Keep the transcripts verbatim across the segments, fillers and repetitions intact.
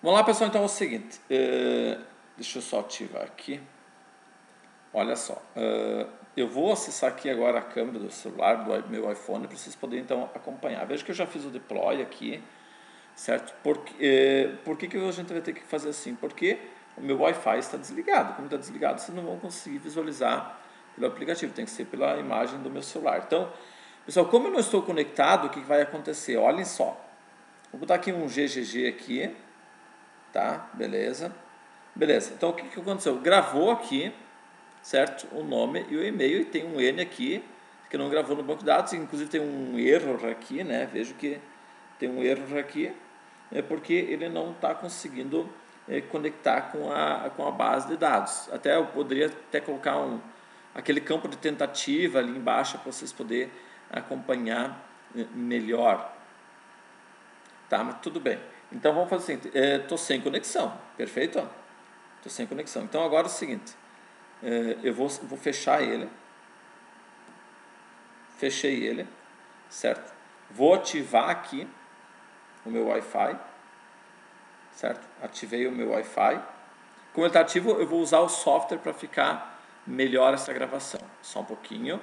Vamos lá, pessoal, então é o seguinte, uh, deixa eu só ativar aqui, olha só, uh, eu vou acessar aqui agora a câmera do celular, do meu iPhone, para vocês poderem então acompanhar. Veja que eu já fiz o deploy aqui, certo? Por, uh, por que, que a gente vai ter que fazer assim? Porque o meu Wi-Fi está desligado, como está desligado, vocês não vão conseguir visualizar pelo aplicativo, tem que ser pela imagem do meu celular. Então, pessoal, como eu não estou conectado, o que vai acontecer? Olhem só, vou botar aqui um G G G aqui, tá? Beleza. Beleza. Então, o que, que aconteceu? Gravou aqui, certo? O nome e o e-mail, e tem um N aqui, que não gravou no banco de dados, inclusive tem um erro aqui, né? Vejo que tem um erro aqui, é porque ele não está conseguindo é, conectar com a, com a base de dados. Até eu poderia até colocar um, aquele campo de tentativa ali embaixo para vocês poderem acompanhar melhor. Tá, mas tudo bem. Então vamos fazer o seguinte, estou é, sem conexão, perfeito? Estou sem conexão. Então agora é o seguinte, é, eu vou, vou fechar ele, fechei ele, certo? Vou ativar aqui o meu Wi-Fi, certo? Ativei o meu Wi-Fi. Como ele está ativo, eu vou usar o software para ficar melhor essa gravação. Só um pouquinho.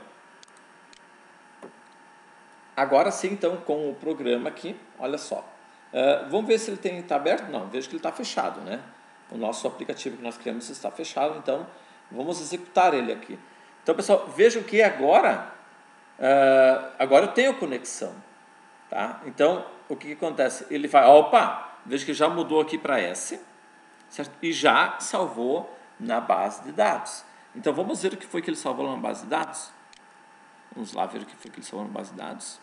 Agora sim, então, com o programa aqui, olha só. Uh, vamos ver se ele tem está aberto? Não, vejo que ele está fechado, né? O nosso aplicativo que nós criamos está fechado, então vamos executar ele aqui. Então, pessoal, vejam que agora, uh, agora eu tenho conexão, tá? Então, o que, que acontece? Ele vai, opa, veja que já mudou aqui para S, certo? E já salvou na base de dados. Então, vamos ver o que foi que ele salvou na base de dados? Vamos lá ver o que foi que ele salvou na base de dados.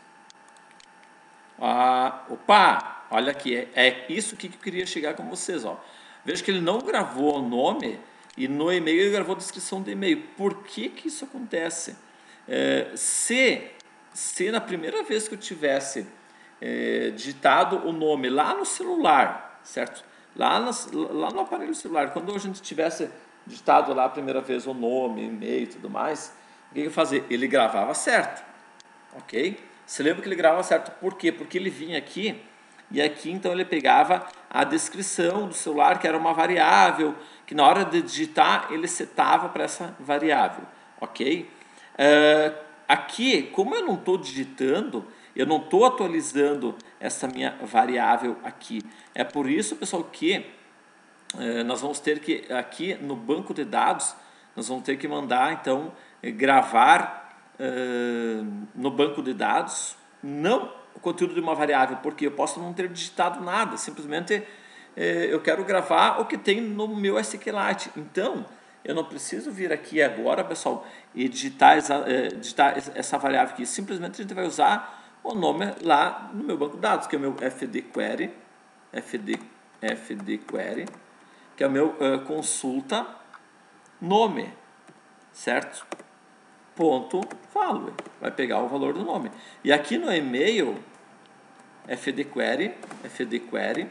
Ah, opa, olha aqui, é, é isso que eu queria chegar com vocês, ó. Veja que ele não gravou o nome e no e-mail ele gravou a descrição do e-mail. Por que que isso acontece? É, se, se na primeira vez que eu tivesse é, digitado o nome lá no celular, certo? Lá, nas, lá no aparelho celular, quando a gente tivesse digitado lá a primeira vez o nome, e-mail e tudo mais, o que eu ia fazer? Ele gravava certo, ok? Você lembra que ele gravava certo? Por quê? Porque ele vinha aqui e aqui então ele pegava a descrição do celular, que era uma variável, que na hora de digitar ele setava para essa variável, ok? Uh, aqui, como eu não estou digitando, eu não estou atualizando essa minha variável aqui. É por isso, pessoal, que uh, nós vamos ter que, aqui no banco de dados, nós vamos ter que mandar, então, gravar Uh, no banco de dados, não o conteúdo de uma variável, porque eu posso não ter digitado nada, simplesmente uh, eu quero gravar o que tem no meu SQLite. Então, eu não preciso vir aqui agora, pessoal, e digitar essa, uh, digitar essa variável aqui. Simplesmente a gente vai usar o nome lá no meu banco de dados, que é o meu fdquery, fd, fdquery, que é o meu uh, consulta nome, certo? Ponto value, vai pegar o valor do nome. E aqui no e-mail, fdquery, fdquery,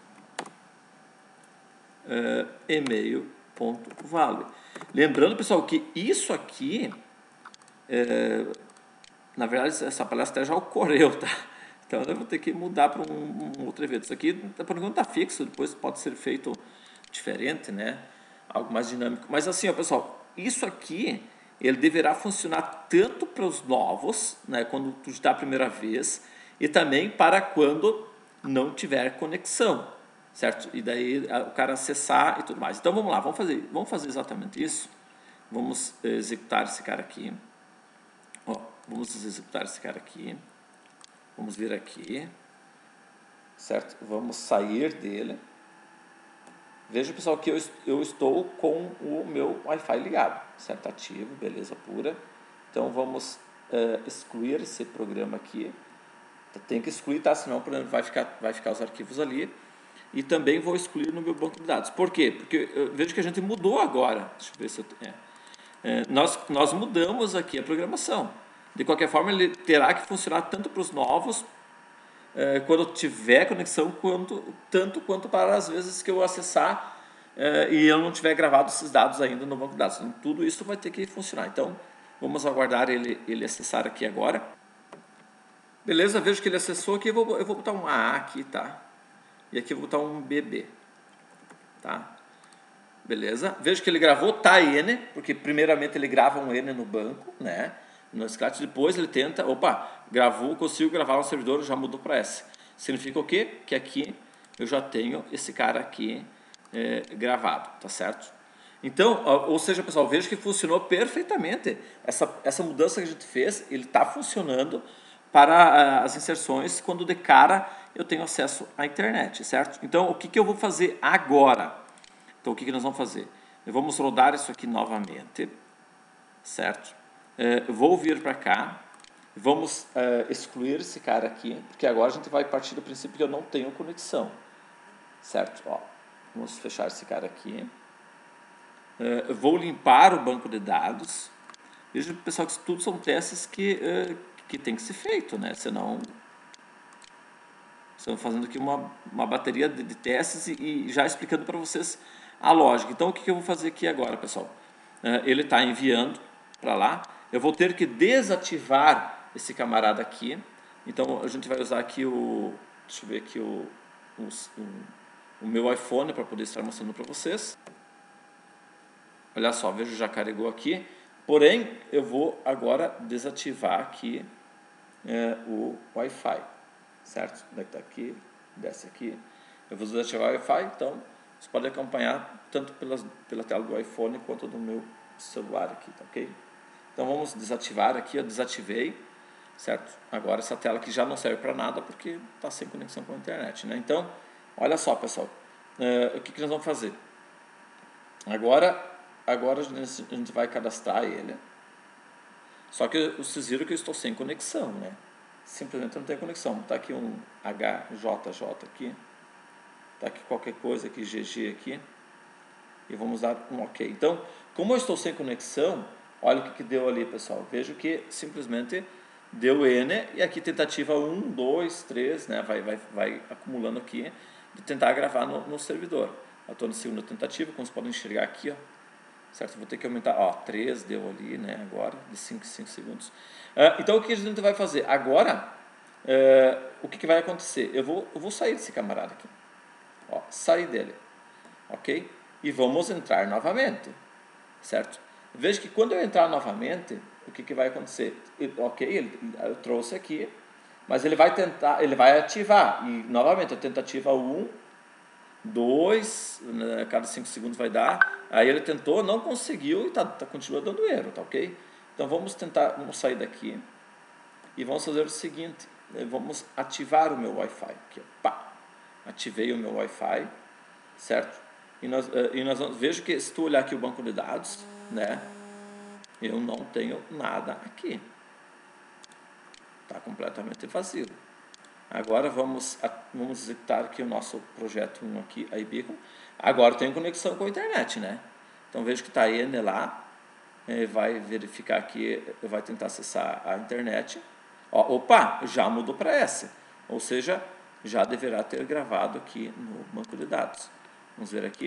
uh, e-mail.value. Lembrando, pessoal, que isso aqui, uh, na verdade, essa palestra já ocorreu, tá? Então eu vou ter que mudar para um, um outro evento. Isso aqui, por enquanto, está fixo, depois pode ser feito diferente, né? Algo mais dinâmico. Mas assim, ó, pessoal, isso aqui ele deverá funcionar tanto para os novos, né, quando tu digitar a primeira vez, e também para quando não tiver conexão, certo? E daí o cara acessar e tudo mais. Então vamos lá, vamos fazer, vamos fazer exatamente isso. Vamos executar esse cara aqui. Ó, vamos executar esse cara aqui. Vamos vir aqui, certo? Vamos sair dele. Veja, pessoal, que eu, eu estou com o meu Wi-Fi ligado, certo? Ativo, beleza pura. Então, vamos uh, excluir esse programa aqui. Tem que excluir, tá? Senão o programa vai ficar, vai ficar os arquivos ali. E também vou excluir no meu banco de dados. Por quê? Porque eu vejo que a gente mudou agora. Deixa eu ver se eu tenho. É, nós, nós mudamos aqui a programação. De qualquer forma, ele terá que funcionar tanto para os novos, É, quando tiver conexão, quanto, tanto quanto para as vezes que eu acessar é, e eu não tiver gravado esses dados ainda no banco de dados. Então, tudo isso vai ter que funcionar. Então, vamos aguardar ele, ele acessar aqui agora. Beleza, vejo que ele acessou aqui. Eu vou, eu vou botar um A aqui, tá? E aqui eu vou botar um B B. tá? Beleza? Veja que ele gravou tá N, porque primeiramente ele grava um N no banco, né? No Scratch, depois ele tenta, opa, gravou, consigo gravar no servidor, já mudou para S. Significa o quê? Que aqui eu já tenho esse cara aqui é, gravado, tá certo? Então, ou seja, pessoal, veja que funcionou perfeitamente. Essa, essa mudança que a gente fez, ele está funcionando para as inserções quando de cara eu tenho acesso à internet, certo? Então, o que, que eu vou fazer agora? Então, o que, que nós vamos fazer? Vamos rodar isso aqui novamente, certo? É, vou vir para cá, vamos é, excluir esse cara aqui, porque agora a gente vai partir do princípio que eu não tenho conexão, certo? Ó, vamos fechar esse cara aqui. É, vou limpar o banco de dados. Veja, pessoal, que tudo são testes que, é, que tem que ser feito, né? Senão, estamos fazendo aqui uma, uma bateria de, de testes e, e já explicando para vocês a lógica. Então, o que, que eu vou fazer aqui agora, pessoal? É, ele está enviando para lá. Eu vou ter que desativar esse camarada aqui. Então, a gente vai usar aqui o... Deixa eu ver aqui o, o, o meu iPhone para poder estar mostrando para vocês. Olha só, veja, já carregou aqui. Porém, eu vou agora desativar aqui é, o Wi-Fi. Certo? Daqui tá aqui, desce aqui. Eu vou desativar o Wi-Fi, então você pode acompanhar tanto pelas, pela tela do iPhone quanto do meu celular aqui, tá ok? Então vamos desativar aqui, eu desativei, certo? Agora essa tela aqui já não serve para nada porque está sem conexão com a internet, né? Então, olha só, pessoal, uh, o que, que nós vamos fazer? Agora, agora a gente vai cadastrar ele, só que vocês viram que eu estou sem conexão, né? Simplesmente não tem conexão. Tá aqui um H J J aqui, tá aqui qualquer coisa aqui, G G aqui, e vamos dar um OK. Então, como eu estou sem conexão, olha o que, que deu ali, pessoal. Vejo que simplesmente deu N, e aqui tentativa um, dois, três, né? Vai, vai, vai acumulando aqui, de tentar gravar no, no servidor. Eu estou na segunda tentativa, como vocês podem enxergar aqui, ó. Certo? Vou ter que aumentar, ó, três deu ali, né? Agora, de cinco em cinco segundos. Uh, então, o que a gente vai fazer? Agora, uh, o que, que vai acontecer? Eu vou, eu vou sair desse camarada aqui. Ó, sair dele. Ok? E vamos entrar novamente. Certo? Veja que quando eu entrar novamente, o que, que vai acontecer? Ele, ok, ele, eu trouxe aqui, mas ele vai tentar, ele vai ativar. E novamente, a tentativa um, dois, né, cada cinco segundos vai dar. Aí ele tentou, não conseguiu e tá, tá, continua dando erro, tá ok? Então vamos tentar, vamos sair daqui e vamos fazer o seguinte, vamos ativar o meu Wi-Fi aqui, ó, pá, ativei o meu Wi-Fi, certo? E nós, e nós vamos, vejo que se tu olhar aqui o banco de dados, né, eu não tenho nada aqui, tá completamente vazio. Agora vamos, vamos executar aqui o nosso projeto um aqui, a iBeacon. Agora tem conexão com a internet, né? Então vejo que está N lá, vai verificar aqui, vai tentar acessar a internet. Ó, opa, já mudou para S, ou seja, já deverá ter gravado aqui no banco de dados. Vamos ver aqui.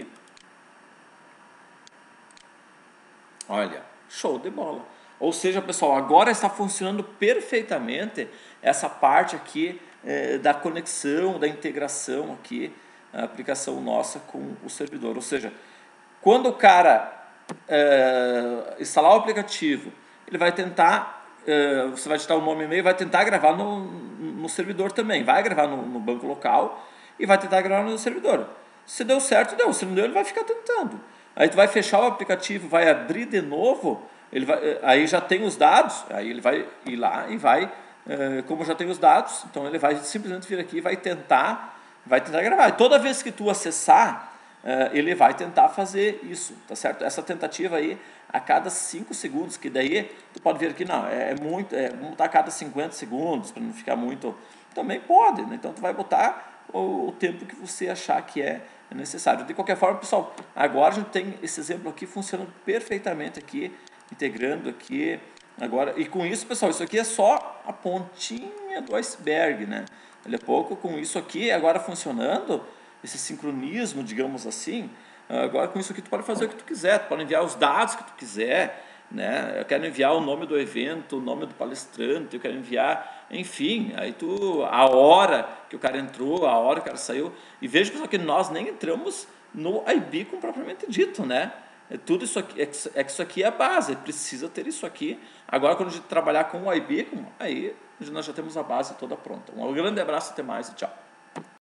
Olha, show de bola. Ou seja, pessoal, agora está funcionando perfeitamente essa parte aqui é, da conexão, da integração aqui, a aplicação nossa com o servidor. Ou seja, quando o cara é, instalar o aplicativo, ele vai tentar, é, você vai digitar o nome e e-mail, vai tentar gravar no, no servidor também. Vai gravar no, no banco local e vai tentar gravar no servidor. Se deu certo, deu. Se não deu, ele vai ficar tentando. Aí tu vai fechar o aplicativo, vai abrir de novo, ele vai, aí já tem os dados, aí ele vai ir lá e vai, como já tem os dados, então ele vai simplesmente vir aqui e vai tentar, vai tentar gravar. E toda vez que tu acessar, ele vai tentar fazer isso, tá certo? Essa tentativa aí, a cada cinco segundos, que daí tu pode ver aqui, não, é muito, é, vamos botar a cada cinquenta segundos, para não ficar muito, também pode, né? Então tu vai botar o, o tempo que você achar que é necessário. De qualquer forma, pessoal, agora a gente tem esse exemplo aqui funcionando perfeitamente aqui, integrando aqui, agora, e com isso, pessoal, isso aqui é só a pontinha do iceberg, né? Daqui a pouco, com isso aqui, agora funcionando, esse sincronismo, digamos assim, agora com isso aqui tu pode fazer o que tu quiser, tu pode enviar os dados que tu quiser, né? Eu quero enviar o nome do evento, o nome do palestrante, eu quero enviar, enfim, aí tu, a hora que o cara entrou, a hora que o cara saiu, e veja, pessoal, que nós nem entramos no iBeacon propriamente dito, né? É tudo isso aqui, é que isso- é que isso aqui é a base, precisa ter isso aqui. Agora, quando a gente trabalhar com o iBeacon, aí nós já temos a base toda pronta. Um grande abraço, até mais e tchau.